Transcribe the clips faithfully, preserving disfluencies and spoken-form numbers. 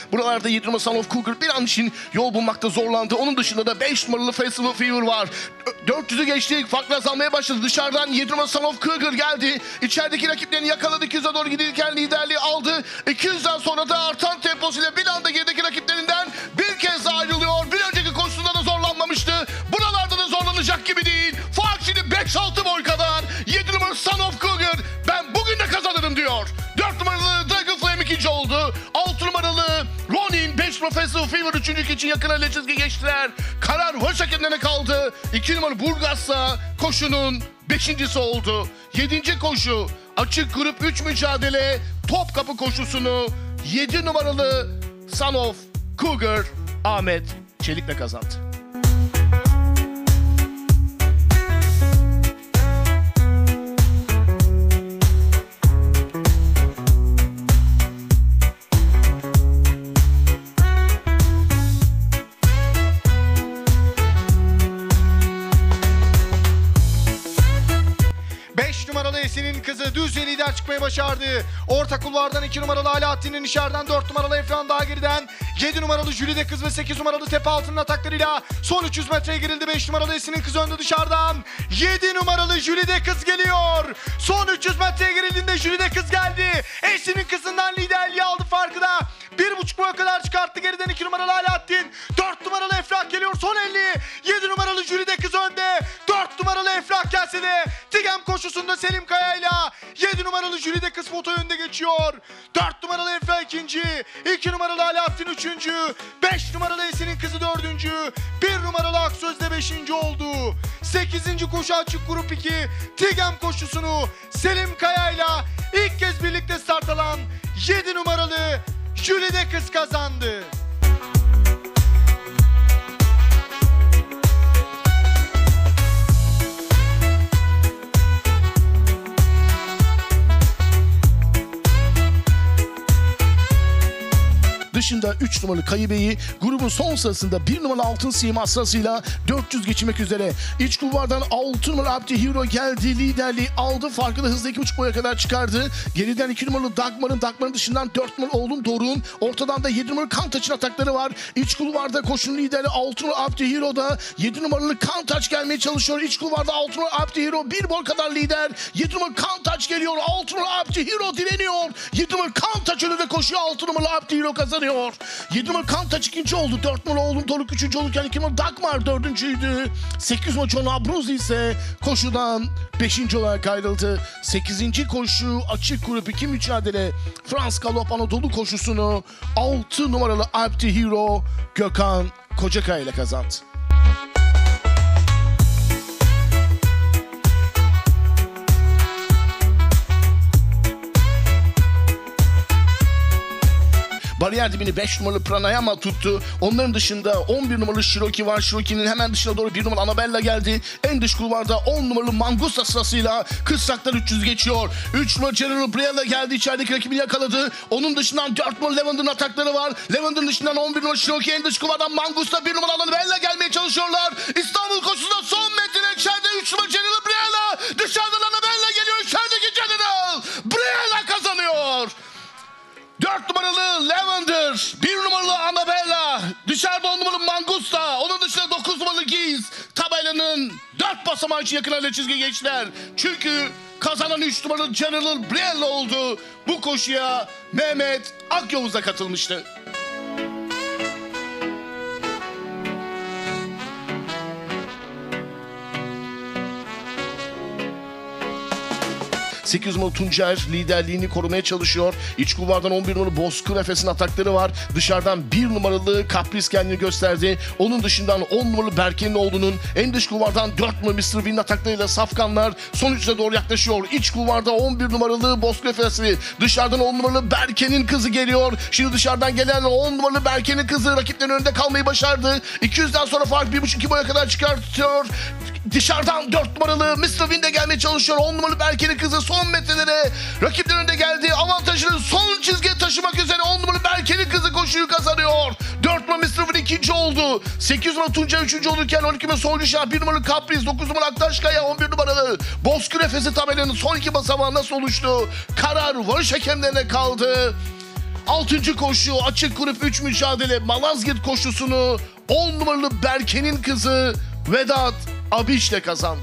Buralarda yedi numaralı Son of Cougar bir an için yol bulmakta zorlandı. Onun dışında da beş numaralı Festival Fever var. dört yüzü geçtik. Farklı azalmaya başladı. Dışarıdan yedi numaralı Son of Cougar geldi. İçerideki rakiplerini yakaladı. iki yüze doğru gidilirken liderliği aldı. iki yüzden sonra da artan temposuyla bir anda gerideki rakiplerinden bir kez daha ayrılıyor. Bir önceki koşusunda da zorlanmamıştı. Buralarda da zorlanacak gibi değil. Fark şimdi beş altı boy kadar. yedi numaralı Son of Cougar ben bugün de kazanırım diyor. dört numaralı Dragon Flame ikinci oldu. altı numaralı Ronin, beş numaralı Festival Fever üçüncülük için yakın ele çizgi geçtiler. Karar hoş hakemlerine kaldı. iki numaralı Burgas'la koşunun beşincisi oldu. yedinci koşu açık grup üç mücadele Topkapı koşusunu yedi numaralı Son of Cougar Ahmet Çelik'le kazandı. Esin'in kızı düzce lider çıkmayı başardı. Orta kulvardan iki numaralı Alaaddin'in içeriden dört numaralı Efran daha geriden. yedi numaralı Jülide kız ve sekiz numaralı Tepe Altı'nın ataklarıyla son üç yüz metreye girildi. beş numaralı Esin'in kızı önde dışarıdan. yedi numaralı Jülide kız geliyor. Son üç yüz metreye girildiğinde Jülide kız geldi. Esin'in kızından liderliği aldı farkı da. bir buçuk boya kadar çıkarttı geriden iki numaralı Alaaddin. dört numaralı Efrak geliyor son elli. yedi numaralı Jülide kız önde. dört numaralı Efrak gelse de Tigem koşusunda Selim Kaya'yla yedi numaralı Jülide kız foto önde geçiyor. dört numaralı Efrak ikinci. iki numaralı Alaaddin üçüncü. beş numaralı Esin'in kızı dördüncü. bir numaralı Aksöz de beşinci oldu. sekizinci koşu açık grup iki. Tigem koşusunu Selim Kaya'yla ilk kez birlikte start alan yedi numaralı Jülide kız kazandı. Dışında üç numaralı Kayıbeyi grubun son sırasında bir numaralı Altın Sima sırasıyla dört yüz geçirmek üzere. İç kulvardan altı numaralı Abdi Hero geldi. Liderliği aldı. Farkı da hızlı iki buçuk boya kadar çıkardı. Geriden iki numaralı Dagmar'ın Dagmar'ın dışından dört numaralı Oğlum Doruk'un. Ortadan da yedi numaralı Kantaç'ın atakları var. İç kulvarda koşunun lideri altı numaralı Abdi Hero da yedi numaralı Kantaç gelmeye çalışıyor. İç kulvarda altı numaralı Abdi Hero bir boy kadar lider. yedi numaralı Kantaç geliyor. altı numaralı Abdi Hero direniyor. yedi numaralı Kantaç önünde koşuyor. altı numaralı Abdi Hero kazanıyor. yedi numaralı Kantaç ikinci oldu. dört numaralı Oğlum Doruk üçüncü olurken iki numaralı Dagmar dördüncüydü. sekiz numaralı John Abruz ise koşudan beşinci olarak ayrıldı. sekizinci koşu açık grup iki mücadele Frans Galop Anadolu koşusunu altı numaralı Abdi Hero Gökhan Kocakaya ile kazandı. Bariyer dibini beş numaralı Pranayama tuttu. Onların dışında on bir numaralı Shiroki var. Shiroki'nin hemen dışına doğru bir numaralı Annabella geldi. En dış kulvarda on numaralı Mangusta sırasıyla kırsaklar üç yüz geçiyor. üç numaralı General Briella geldi. İçerideki rakibini yakaladı. Onun dışından dört numaralı Lavender'ın atakları var. Lavender'ın dışından on bir numaralı Shiroki. En dış kulvardan Mangusta bir numaralı Annabella gelmeye çalışıyorlar. İstanbul koşusunda son metrede içeride üç numaralı General Briella. Dışarıdan Annabella geliyor. İçerideki General Briella kazanıyor. dört numaralı Lavender, bir numaralı Annabella, dışarıda on numaralı Mangusta, onun dışında dokuz numaralı Giz, tabelanın dört basamağı için yakın hale çizgi geçtiler. Çünkü kazanan üç numaralı General Briella oldu. Bu koşuya Mehmet Akyavuz da katılmıştı. sekiz numaralı Tuncer liderliğini korumaya çalışıyor. İç kulvardan on bir numaralı Bozkır Efes'in atakları var. Dışarıdan bir numaralı Kapris kendini gösterdi. Onun dışından on numaralı Berke'nin oğlunun en dış kulvardan dört numaralı mister Win'in ataklarıyla Safkanlar son üçe doğru yaklaşıyor. İç kulvarda on bir numaralı Bozkır Efes'i. Dışarıdan on numaralı Berke'nin kızı geliyor. Şimdi dışarıdan gelen on numaralı Berke'nin kızı rakiplerin önünde kalmayı başardı. iki yüzden sonra fark bir buçuk iki boya kadar çıkartıyor. Dışarıdan dört numaralı mister Win de gelmeye çalışıyor. on numaralı Berke'nin kızı son metrelere rakiplerin önünde geldi. Avantajını son çizgiye taşımak üzere on numaralı Berke'nin kızı koşuyu kazanıyor. dört numaralı mister Win ikinci oldu. sekiz numaralı Tunca üçüncü olurken on iki numaralı Soyluşah, bir numaralı Capriz, dokuz numaralı Aktaşkaya, on bir numaralı Bozkır Efes'i tabelanın son iki basamağı nasıl oluştu? Karar varış hakemlerine kaldı. altıncı koşu açık grup üç mücadele Malazgirt koşusunu on numaralı Berke'nin kızı Vedat Abiş'le kazandı.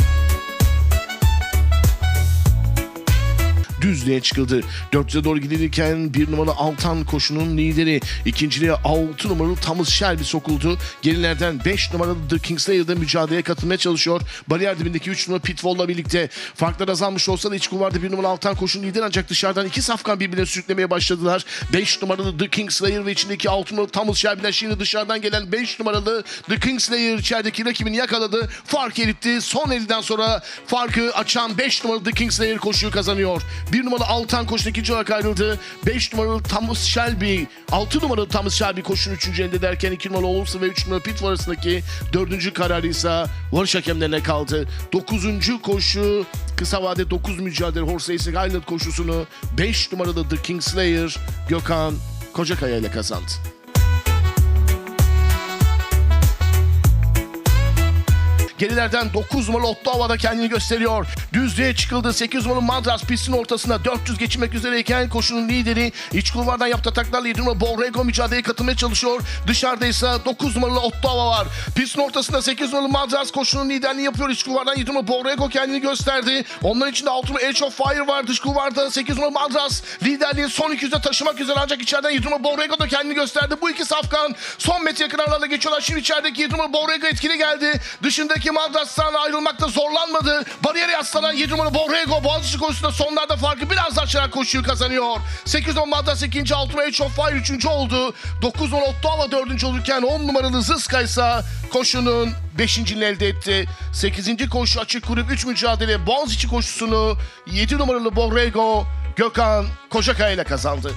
Düzlüğe çıkıldı. dört yüze doğru gidilirken bir numaralı Altan koşunun lideri. İkinciliğe altı numaralı Thomas Shelby sokuldu. Gerilerden beş numaralı The Kingslayer'da mücadeleye katılmaya çalışıyor. Bariyer dibindeki üç numaralı Pitfall'la birlikte. Farklar azalmış olsa da iç kulvarda bir numaralı Altan koşunun lideri ancak dışarıdan iki safkan birbirine sürüklemeye başladılar. beş numaralı The Kingslayer ve içindeki altı numaralı Thomas Shelby'den şimdi dışarıdan gelen beş numaralı The Kingslayer içerideki rakibini yakaladı. Fark eritti. Son elliden sonra farkı açan beş numaralı The Kingslayer koşuyu kazanıyor. bir numaralı Altan koşun ikinci olarak ayrıldı. beş numaralı Thomas Shelby, altı numaralı Thomas Shelby koşun üçüncü elde derken iki numaralı Olursa ve üç numaralı Pitfall arasındaki dördüncü kararı ise varış hakemlerine kaldı. dokuzuncu koşu kısa vade dokuz mücadele Horse Racing Island koşusunu beş numaralı The Kingslayer Gökhan Kocakaya ile kazandı. Gerilerden dokuz numaralı Ottawa'da kendini gösteriyor. Düzlüğe çıkıldı. sekiz numaralı Madras pistin ortasında dört yüz geçirmek üzereyken koşunun lideri iç kulvardan yaptığı ataklarla yedi numaralı Borrego mücadeleye katılmaya çalışıyor. Dışarıda ise dokuz numaralı Ottawa var. Pistin ortasında sekiz numaralı Madras koşunun liderliğini yapıyor. İç kulvardan yedi numaralı Borrego kendini gösterdi. Onların içinde altı numaralı Edge of Fire var. Dış kulvarda sekiz numaralı Madras liderliği son iki yüze taşımak üzere ancak içeriden yedi numaralı Borrego da kendini gösterdi. Bu iki safkan son metre yakınlarla geçiyorlar. Şimdi içerideki yedi numaralı Borrego etkili geldi. Dışındaki Madras'tan ayrılmakta zorlanmadı. Bariyere yaslanan yedi numaralı Borrego Boğaziçi koşusunda sonlarda farkı biraz açarak koşuyu kazanıyor. sekiz numaralı Madras ikinci, altı numaralı Edge of Fire üçüncü oldu. dokuz numaralı Ottawa dördüncü olurken on numaralı Zıska ise koşunun beşinciliğini elde etti. sekizinci koşu açık grup üç mücadele Boğaziçi koşusunu yedi numaralı Borrego Gökhan Kocakaya ile kazandı.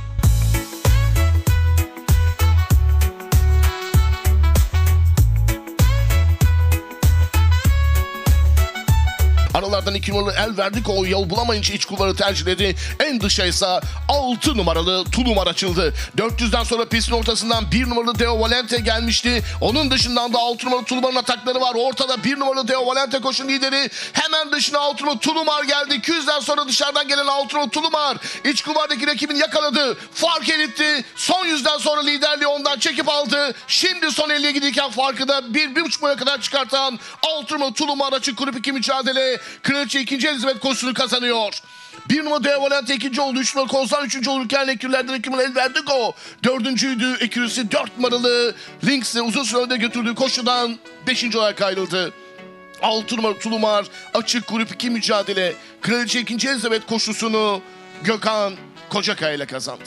Aralardan iki numaralı El Verdik o yol bulamayınca iç kulvarı tercihledi. En dışa ise altı numaralı Tulumar açıldı. dört yüzden sonra pistin ortasından bir numaralı Deo Valente gelmişti. Onun dışından da altı numaralı Tulumar'ın atakları var. Ortada bir numaralı Deo Valente koşun lideri. Hemen dışına altı numaralı Tulumar geldi. iki yüzden sonra dışarıdan gelen altı numaralı Tulumar iç kulvardaki rakibini yakaladı. Fark eritti. Son yüzden sonra liderliği ondan çekip aldı. Şimdi son elliye giderken farkı da bir, bir buçuk boya kadar çıkartan altı numaralı Tulumar açık grup iki mücadele. Kraliçe ikinci Elizabeth koşusunu kazanıyor. bir numaralı Deo Valente ikinci oldu. üç numaralı Kozan üçüncü olurken ekürlerden iki numaralı El Verdigo dördüncüydü. Ekürüsü dört numaralı Lynx'i uzun süre önde götürdüğü koşudan beşinci olarak ayrıldı. altı numaralı Tulumar açık grup iki mücadele. Kraliçe ikinci Elizabeth koşusunu Gökhan Kocakaya ile kazandı.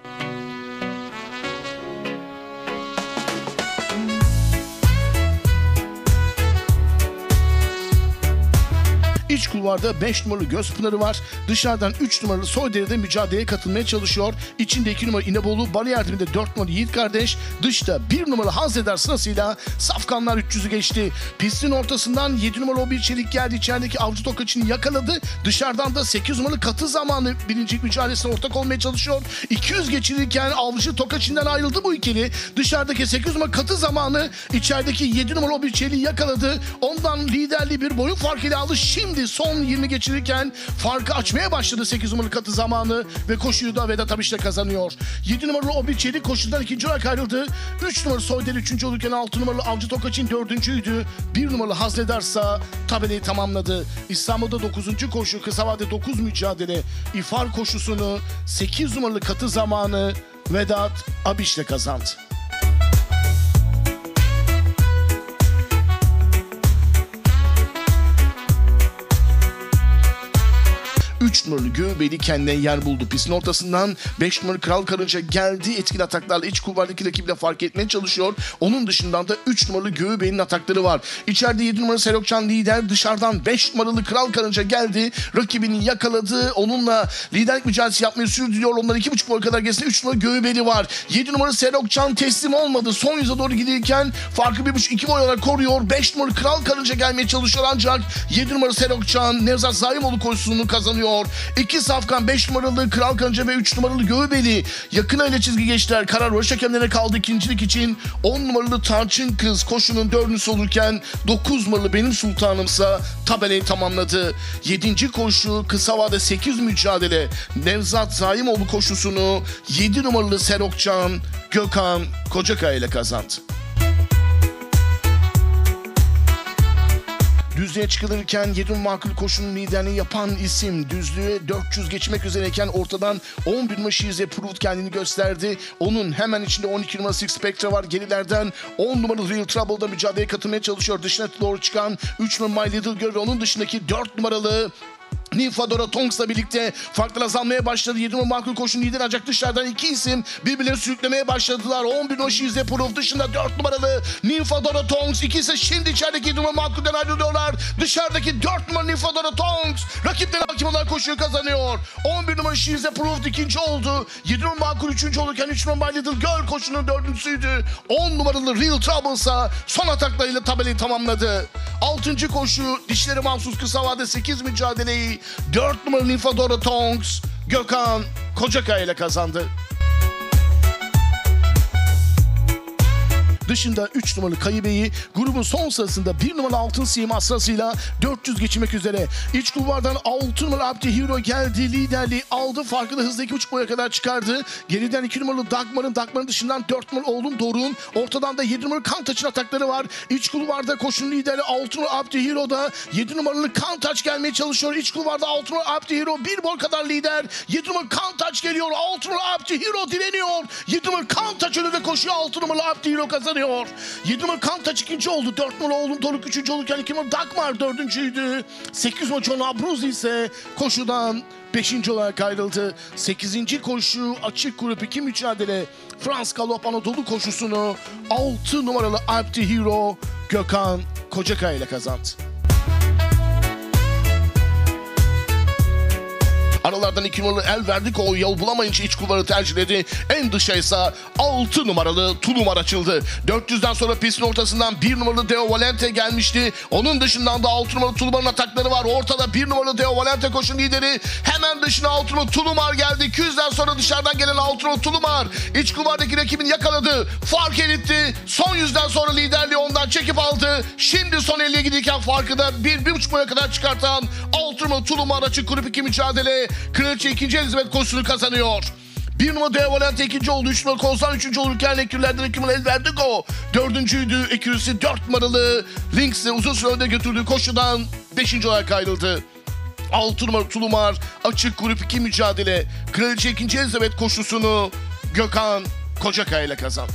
İç kulvarda beş numaralı Gözpınarı var. Dışarıdan üç numaralı Soyderi'de mücadeleye katılmaya çalışıyor. İçinde iki numaralı İnebolu, bariyer dibinde dört numaralı Yiğit Kardeş. Dışta bir numaralı Hazreder sırasıyla Safkanlar üç yüzü geçti. Pistin ortasından yedi numaralı Obi Çelik geldi. İçerideki Avcı Tokaç'ını yakaladı. Dışarıdan da sekiz numaralı Katı Zamanı birincilik mücadelesine ortak olmaya çalışıyor. iki yüz geçirirken Avcı Tokaç'ından ayrıldı bu ikili. Dışarıdaki sekiz numaralı Katı Zamanı içerideki yedi numaralı Obi Çelik'i yakaladı. Ondan liderliği bir boyun farkıyla aldı. Şimdi son yirmi geçirirken farkı açmaya başladı sekiz numaralı Katı Zamanı ve koşuyu da Vedat Abiş'le kazanıyor. yedi numaralı Obi Çelik koşudan ikinci olarak ayrıldı. üç numaralı Soyder üçüncü olurken altı numaralı Avcı Tokaç'ın dördüncüydü. bir numaralı Hazredarsa tabelayı tamamladı. İstanbul'da dokuzuncu koşu kısa vade dokuz mücadele İfar koşusunu sekiz numaralı Katı Zamanı Vedat Abiş'le kazandı. üç numaralı Göğbeli kendine yer buldu. Pistin ortasından beş numaralı Kral Karınca geldi. Etkili ataklarla iç kulvardaki rakibiyle fark etmeye çalışıyor. Onun dışından da üç numaralı Göğbeli'nin atakları var. İçeride yedi numaralı Selokcan lider. Dışarıdan beş numaralı Kral Karınca geldi. Rakibini yakaladı. Onunla liderlik mücadelesi yapmayı sürdürüyor. Ondan iki buçuk boy kadar gerisinde üç numaralı Göğbeli var. yedi numaralı Selokcan teslim olmadı. Son yüze doğru giderken farkı bir buçuk iki boy olarak koruyor. beş numaralı Kral Karınca gelmeye çalışıyor ancak yedi numaralı Selokcan Nevzat Zaimoğlu koşusunu kazanıyor. kazanıyor. İki safkan beş numaralı Kral Kanca ve üç numaralı Göğebeli yakın ile çizgi geçtiler. Karar varış hakemlerine kaldı ikincilik için. on numaralı Tarçın Kız koşunun dördüncüsü olurken dokuz numaralı Benim Sultanımsa tabelayı tamamladı. yedinci koşu kısa vade sekiz mücadele. Nevzat Zaimoğlu koşusunu yedi numaralı Serokcan Gökhan Kocakaya ile kazandı. Düzlüğe çıkılırken yedi makul koşunun liderliğini yapan isim düzlüğe dört yüz geçmek üzereyken ortadan on bir numara She's Approved kendini gösterdi. Onun hemen içinde on iki numara Six Spectre var. Gerilerden on numaralı Real Trouble'da mücadeleye katılmaya çalışıyor. Dışına doğru çıkan üç numara My Little Girl, onun dışındaki dört numaralı Nymphadora Tonks'la birlikte farklar azalmaya başladı. yedi numara makul koşun lider ancak dışarıdan iki isim birbirlerini sürüklemeye başladılar. on bir numara She's Approved dışında dört numaralı Nymphadora Tonks. İkisi şimdi içerideki yedi numara makulden ayrılıyorlar. Dışarıdaki dört numara Nymphadora Tonks rakipleri hakim olarak koşuyu kazanıyor. on bir numara She's Approved ikinci oldu. yedi numara makul üçüncü olurken üç numara My Little Girl koşunun dördüncüsüydü. on numaralı Real Trouble'sa son ataklarıyla tabelayı tamamladı. altıncı koşu dişleri mahsus kısa vade sekiz mücadeleyi dört numaralı Nymphadora Tonks Gökhan Kocakaya ile kazandı. Dışında üç numaralı Kayıbeyi grubun son sırasında bir numaralı Altın Sima sırasıyla dört yüz geçmek üzere. İç kulvardan altı numaralı Abdi Hero geldi. Liderliği aldı. Farkı da hızlı iki buçuk boya kadar çıkardı. Geriden iki numaralı Dagmar'ın Dagmar'ın dışından dört numaralı Oğlum Doruk'un. Ortadan da yedi numaralı Kantaç'ın atakları var. İç kulvarda koşunun lideri altı numaralı Abdi Hero'da. yedi numaralı Kantaç gelmeye çalışıyor. İç kulvarda altı numaralı Abdi Hero bir boy kadar lider. yedi numaralı Kantaç geliyor. altı numaralı Abdi Hero direniyor. yedi numaralı Kantaç önünde koşuyor. altı numaralı Abdi Hero kazanıyor. yedi numara Kantaç ikinci oldu. dört numara Oğlum Doruk üçüncü olurken iki numara Dagmar dördüncüydü. sekiz numara John Abruz ise koşudan beşinci olarak ayrıldı. sekizinci koşu açık grup iki mücadele. Frans Galop Anadolu koşusunu altı numaralı Abdi Hero Gökhan Kocakaya ile kazandı. Aralardan iki numaralı El Verdik o yol bulamayınca iç kulvarı tercihledi. En dışa ise altı numaralı Tulumar açıldı. dört yüzden sonra pistin ortasından bir numaralı Deo Valente gelmişti. Onun dışından da altı numaralı Tulumar'ın atakları var. Ortada bir numaralı Deo Valente koşun lideri. Hemen dışına altı numaralı Tulumar geldi. iki yüzden sonra dışarıdan gelen altı numaralı Tulumar iç kulvardaki rakibini yakaladı. Fark eritti. Son yüzden sonra liderliği ondan çekip aldı. Şimdi son elliye giderken farkı da bir, bir buçuk boya kadar çıkartan altı numaralı Tulumar açık grup iki mücadele. Kraliçe ikinci Elizabeth koşusunu kazanıyor. bir numara Deo Valente ikinci oldu. üç numara Kozan üçüncü olurken ekürlerden iki numara El Verdigo dördüncüydü. Ekürüsü dört numaralı Lynx'le uzun süre önde götürdüğü koşudan beşinci olarak ayrıldı. altı numara Tulumar açık grup iki mücadele. Kraliçe ikinci Elizabeth koşusunu Gökhan Kocakaya ile kazandı.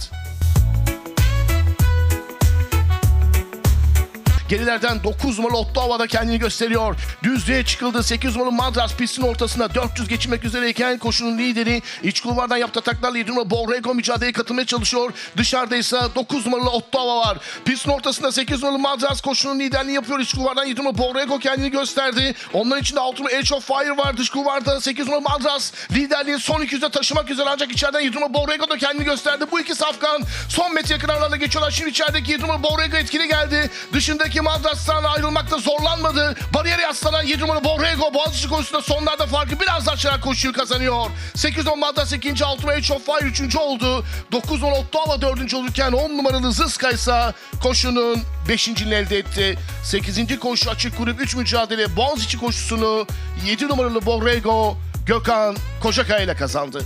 Gerilerden dokuz numaralı Ottawa'da kendini gösteriyor. Düzlüğe çıkıldı. sekiz numaralı Madras pistin ortasında dört yüz geçmek üzereyken koşunun lideri iç kulvardan yaptığı ataklarla yedi numaralı Borrego mücadeleye katılmaya çalışıyor. Dışarıda ise dokuz numaralı Ottawa var. Pistin ortasında sekiz numaralı Madras koşunun liderliğini yapıyor. İç kulvardan yedi numaralı Borrego kendini gösterdi. Onların içinde altı numaralı Edge of Fire var. Dış kulvarda sekiz numaralı Madras liderliği son iki yüze taşımak üzere ancak içeriden yedi numaralı Borrego da kendini gösterdi. Bu iki safkan son metre yakınlarla geçiyorlar. Şimdi içerideki yedi numaralı Borrego etkili geldi. Dışındaki Madras'tan ayrılmakta zorlanmadı. Bariyere yaslanan yedi numaralı Borrego Boğaziçi koşusunda sonlarda farkı biraz açarak koşuyu kazanıyor. sekiz numaralı Madras ikinci, altı numaralı Edge of Fire üçüncü oldu. dokuz numaralı Ottawa dördüncü olurken on numaralı Zıska ise koşunun beşinciliğini elde etti. sekizinci koşu açık grup üç mücadele Boğaziçi koşusunu yedi numaralı Borrego Gökhan Kocakaya ile kazandı.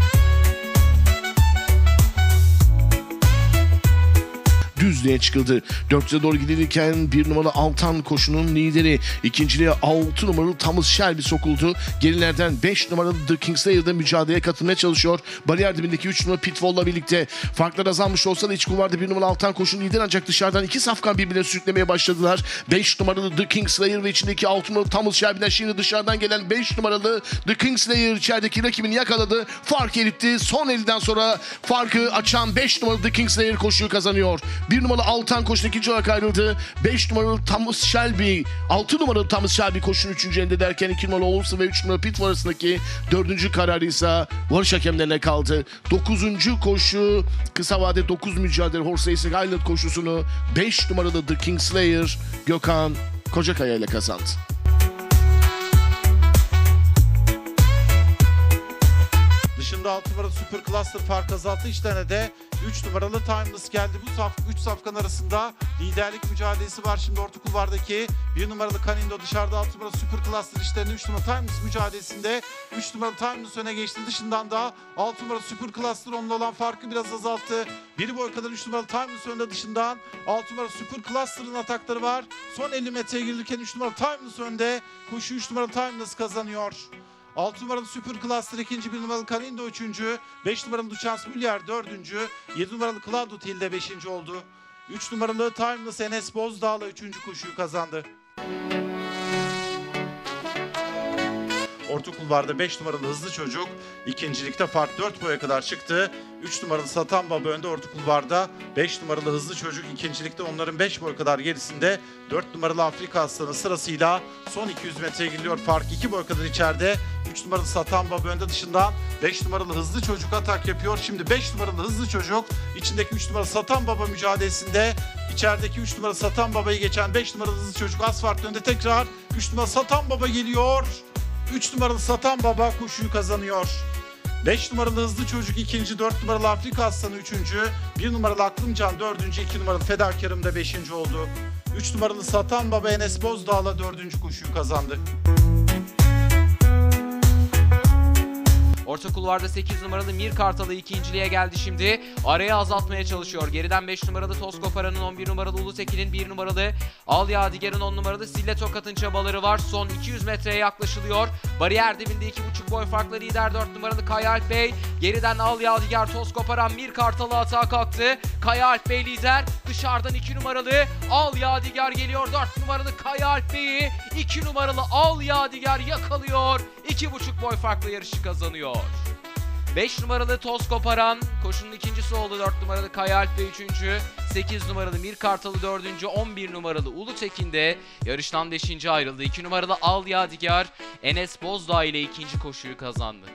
Düzlüğe çıkıldı. dört yüze doğru gidilirken bir numaralı Altan koşunun lideri. İkinciliğe altı numaralı Thomas Shelby sokuldu. Gerilerden beş numaralı The Kingslayer'da mücadeleye katılmaya çalışıyor. Bariyer dibindeki üç numaralı Pitfall'la birlikte. Farklar azalmış olsa da iç kulvarda bir numaralı Altan koşunun lideri ancak dışarıdan iki safkan birbirine sürüklemeye başladılar. beş numaralı The Kingslayer ve içindeki altı numaralı Thomas Shelby'den şimdi dışarıdan gelen beş numaralı The Kingslayer içerideki rakibini yakaladı. Fark eritti. Son elden sonra farkı açan beş numaralı The Kingslayer koşuyu kazanıyor. bir numaralı Altan koşun ikinci olarak ayrıldı. beş numaralı Thomas Shelby, altı numaralı Thomas Shelby koşun üçüncü elde derken iki numaralı Olumsuz ve üç numaralı Pitfall arasındaki dördüncü kararı ise varış hakemlerine kaldı. dokuzuncu koşu kısa vade dokuz mücadele Horse Racing Island koşusunu beş numaralı The Kingslayer Gökhan Kocakaya ile kazandı. Dışında altı numaralı Super Cluster fark azalttı. İçlerine de üç numaralı Timeless geldi. Bu saf üç safkan arasında liderlik mücadelesi var. Şimdi orta kulvardaki bir numaralı Canindo dışarıda altı numaralı Super Cluster işlerinde üç numaralı Timeless mücadelesinde üç numaralı Timeless öne geçti. Dışından da altı numaralı Super Cluster onunla olan farkı biraz azalttı. Bir boy kadar üç numaralı Timeless önde, dışından altı numaralı Super Cluster'ın atakları var. Son elli metreye girilirken üç numaralı Timeless önde. Koşu üç numaralı Timeless kazanıyor. altı numaralı Super Cluster ikinci, bir numaralı Canindo üçüncü, beş numaralı Duchance Müller dördüncü, yedi numaralı Claudio Tilde beşinci oldu. üç numaralı Timeless Enes Bozdağ'la üçüncü koşuyu kazandı. Orta kulvarda beş numaralı Hızlı Çocuk ikincilikte fark dört boya kadar çıktı. üç numaralı Satan Baba önde orta kulvarda. beş numaralı Hızlı Çocuk ikincilikte onların beş boy kadar gerisinde. dört numaralı Afrika Aslanı sırasıyla son iki yüz metreye giriliyor. Fark iki boy kadar içeride. üç numaralı Satan Baba önde, dışından beş numaralı Hızlı Çocuk atak yapıyor. Şimdi beş numaralı Hızlı Çocuk içindeki üç numaralı Satan Baba mücadelesinde. İçerideki üç numaralı Satan Baba'yı geçen beş numaralı Hızlı Çocuk az farklı önde, tekrar üç numaralı Satan Baba geliyor. üç numaralı Satan Baba koşuyu kazanıyor. beş numaralı Hızlı Çocuk ikinci, dört numaralı Afrika Aslanı üçüncü, bir numaralı Aklımcan dördüncü, iki numaralı Fedakarım da beşinci oldu. üç numaralı Satan Baba Enes Bozdağ'la dördüncü koşuyu kazandı. Orta kulvarda sekiz numaralı Mir Kartalı ikinciliğe geldi şimdi. Araya azaltmaya çalışıyor. Geriden beş numaralı Toz Koparan'ın, on bir numaralı Ulutekin'in, bir numaralı Al Yadigar'ın, on numaralı Sille Tokat'ın çabaları var. Son iki yüz metreye yaklaşılıyor. Bariyer dibinde iki buçuk boy farklı lider dört numaralı Kaya Alp Bey. Geriden Al Yadigar, Toz Koparan, Mir Kartalı atağa kalktı. Kaya Alp Bey lider. Dışarıdan iki numaralı Al Yadigar geliyor. dört numaralı Kaya Alp Bey'i iki numaralı Al Yadigar yakalıyor. iki buçuk boy farklı yarışı kazanıyor. beş numaralı Toz Koparan koşunun ikincisi oldu. dört numaralı Kaya Alp Bey üçüncü. sekiz numaralı Mir Kartalı dördüncü. on bir numaralı Ulutekin de yarıştan beşinci ayrıldı. iki numaralı Al Yadigar Enes Bozdağ ile ikinci koşuyu kazandı.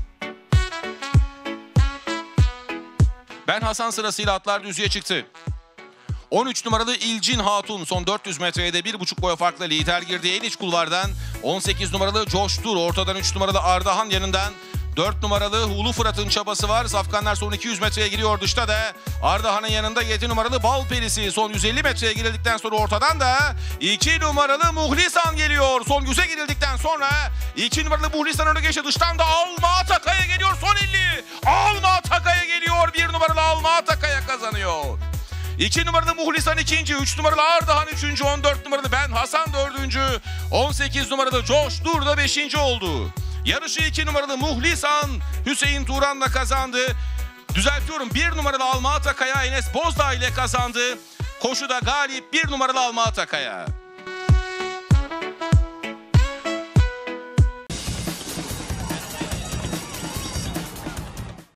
Ben Hasan sırasıyla atlar düzlüğe çıktı. on üç numaralı İlcin Hatun son dört yüz metreye de bir buçuk boy farklı lider girdi en iç kulvardan. on sekiz numaralı Coştur ortadan, üç numaralı Ardahan yanından. dört numaralı Hulu Fırat'ın çabası var. Safkanlar son iki yüz metreye giriyor. Dışta da Ardahan'ın yanında yedi numaralı Bal Perisi. Son yüz elli metreye girildikten sonra ortadan da iki numaralı Muhlisan geliyor. Son yüze girildikten sonra iki numaralı Muhlisan öne geçti. Dıştan da Alma Atakaya geliyor. Son elli. Alma Atakaya geliyor. bir numaralı Alma Atakaya kazanıyor. iki numaralı Muhlisan ikinci, üç numaralı Ardahan üçüncü, on dört numaralı Ben Hasan dördüncü, on sekiz numaralı Coş Dur da beşinci oldu. Yarışı iki numaralı Muhlisan Hüseyin Turan'la kazandı. Düzeltiyorum, bir numaralı Alma Atakaya Enes Bozdağ ile kazandı. Koşuda galip bir numaralı Alma Atakaya.